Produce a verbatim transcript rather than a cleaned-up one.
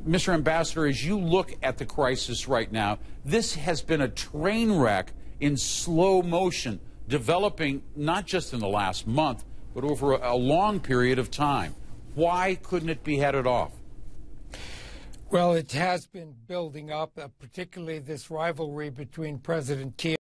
Mister Ambassador, as you look at the crisis right now, this has been a train wreck in slow motion, developing not just in the last month, but over a, a long period of time. Why couldn't it be headed off? Well, it has been building up, uh, particularly this rivalry between President Kiir